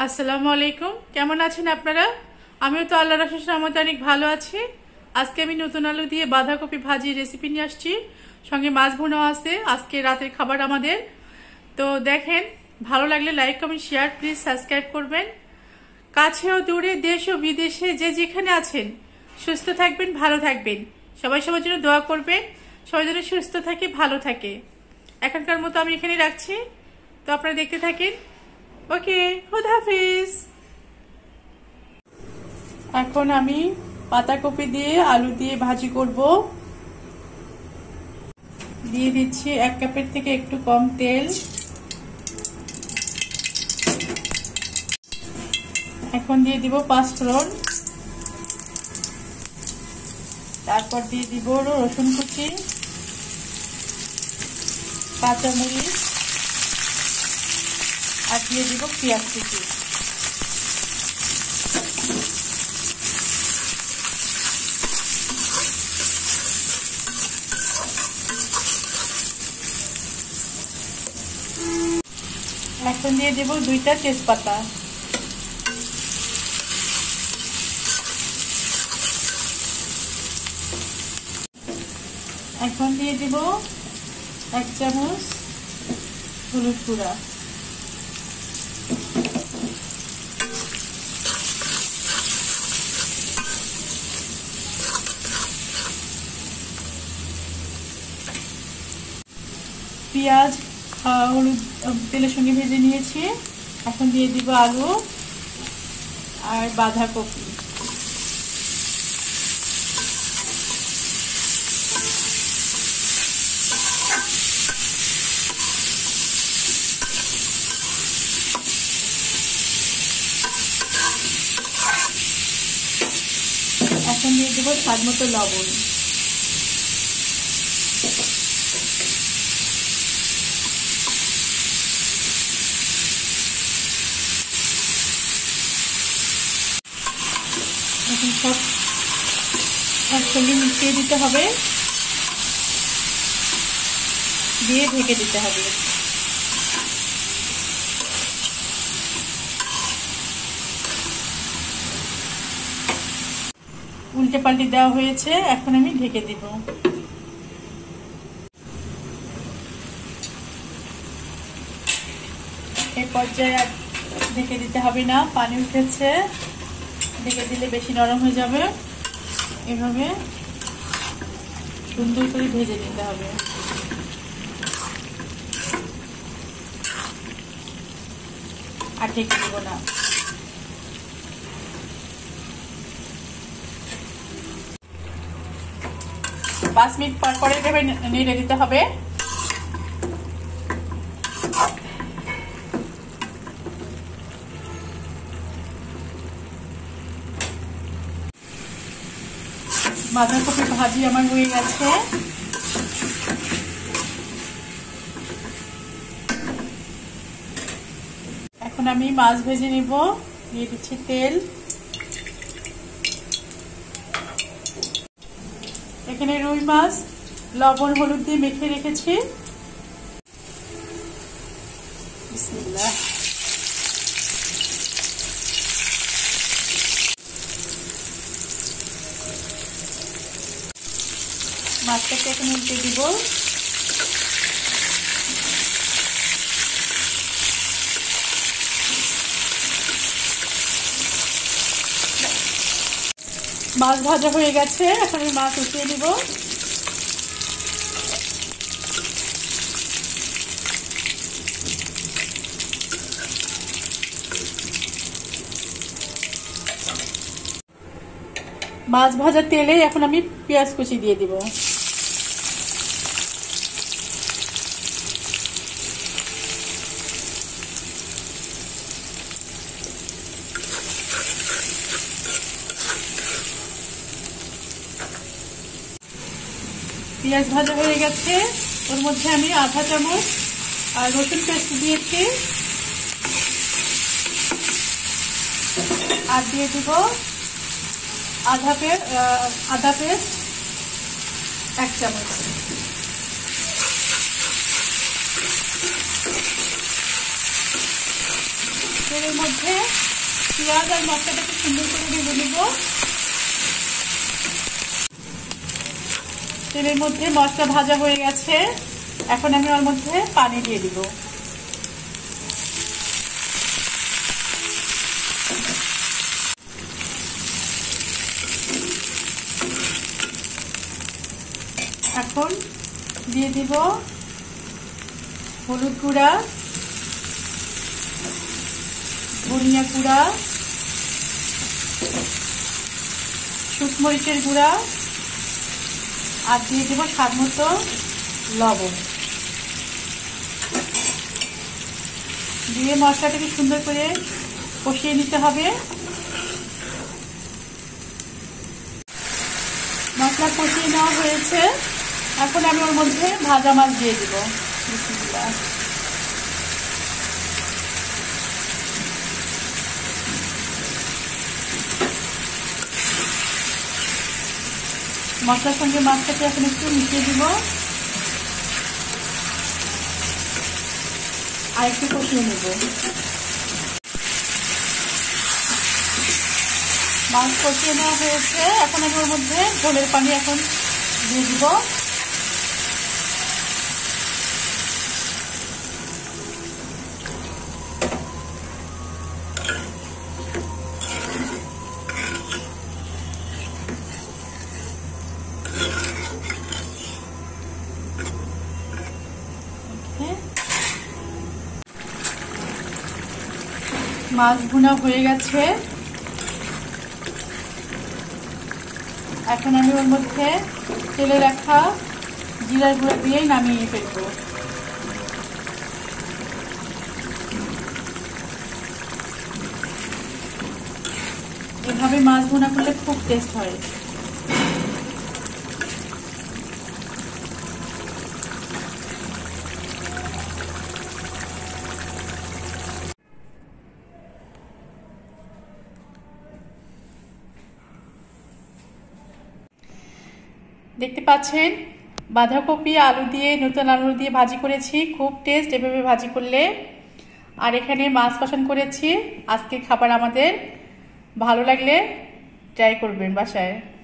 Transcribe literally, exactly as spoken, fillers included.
আসসালামু আলাইকুম। কেমন আছেন আপনারা? আমিও তো আল্লাহর অশেষ রহমতে অনেক ভালো আছি। আজকে আমি নতুন আলু দিয়ে বাঁধাকপি ভাজি রেসিপি নিয়ে আসছি, সঙ্গে মাছ ভুনা আছে। আজকে রাতের খাবার আমাদের। তো দেখেন, ভালো লাগলে like comment share please subscribe করবেন। কাছেও দূরে দেশ ও বিদেশে যে যেখানে আছেন সুস্থ থাকবেন, ভালো থাকবেন। সবাই সবার জন্য দোয়া করবেন, সবাই যেন সুস্থ থাকে, ভালো থাকে। এখনকার মতো আমি এখানে রাখছি, তো আপনারা দেখতে থাকেন। ওকে, খুদা হাফিজ। এখন আমি পাতাকপি দিয়ে আলু দিয়ে ভাজি করব। দিয়ে দিচ্ছি এক কাপের থেকে একটু কম তেল। এখন দিয়ে দিব পাঁচফোড়ন, তারপর দিয়ে দিব রসুন কুচি, কাঁচামরিচ, আর দিয়ে দিব পেঁয়াজ কুচি। এখন দিয়ে দেব দুইটা তেজপাতা। এখন দিয়ে দেব এক চামচ হলুদ গুঁড়া। পেঁয়াজ হলুদ তেলের সঙ্গে ভেজে নিয়েছি। এখন দিয়ে দিব আলু আর বাঁধাকপি। এখন দিয়ে দেব স্বাদ মতো লবণ। এখন সব একসঙ্গে মিশিয়ে দিতে হবে, দিয়ে ঢেকে দিতে হবে। উল্টে পাল্টে দেওয়া হয়েছে, এখন আমি ঢেকে দিব। এই পর্যায়ে আর ঢেকে দিতে হবে না, পানি উঠেছে। ঢেকে দিলে বেশি নরম হয়ে যাবে। এভাবে সুন্দর করে ভেজে নিতে হবে। আর ঢেকে দিব না। পাঁচ মিনিট পর পরে এভাবে নেড়ে দিতে হবে। বাঁধাকপি ভাজি আমার হয়ে গেছে। এখন আমি মাছ ভেজে নিব। দিয়ে দিচ্ছি তেল। এখানে রুই মাছ লবণ হলুদ দিয়ে মেখে রেখেছি। বিসমিল্লাহ। মাছটাকে এখন উল্টে দিব। মাছ ভাজা হয়ে গেছে, এখন আমি মাছ উঠিয়ে দিব। মাছ ভাজার তেলে এখন আমি পেঁয়াজ কুচি দিয়ে দিব। পেঁয়াজ ভাজা হয়ে গেছে, ওর মধ্যে আমি আধা চামচ আর রসুন পেস্ট দিয়েছি। আর দিয়ে দিব আধা পেস্ট আধা পেস্ট এক চামচ। তেলের মধ্যে পেঁয়াজ আর মশলাটাকে সুন্দর করে ভেজে নেব। তেলের মধ্যে মশলা ভাজা হয়ে গেছে, এখন আমি ওর মধ্যে পানি দিয়ে দিব। এখন দিয়ে দিব হলুদ গুঁড়া, ধনিয়া গুঁড়া, শুকনো মরিচের গুঁড়া আর দিয়ে দেব স্বাদ মতো লবণ। দিয়ে মশলাটাকে সুন্দর করে কষিয়ে নিতে হবে। মশলা কষিয়ে নেওয়া হয়েছে, এখন আমি ওর মধ্যে ভাজা মাছ দিয়ে দিব। বিসমিল্লাহ। মশলার সঙ্গে মাছটাকে এখন একটু মিশিয়ে দিব আর একটু কষিয়ে নেব। মাছ কষিয়ে নেওয়া হয়েছে, এখন আমি ওর মধ্যে ঝোলের পানি এখন দিয়ে দিব। মাছ ভুনা হয়ে গেছে, এখন আমি ওর মধ্যে তেলে রাখা জিরার গুঁড়া দিয়ে নামিয়ে ফেলবো। এভাবে মাছ ভুনা করলে খুব টেস্ট হয়। দেখতে পাচ্ছেন বাঁধাকপি আলু দিয়ে, নতুন আলু দিয়ে ভাজি করেছি, খুব টেস্ট এভাবে ভাজি করলে। আর এখানে মাছ কষান করেছি। আজকের খাবার আমাদের ভালো লাগলে ট্রাই করবেন বাসায়।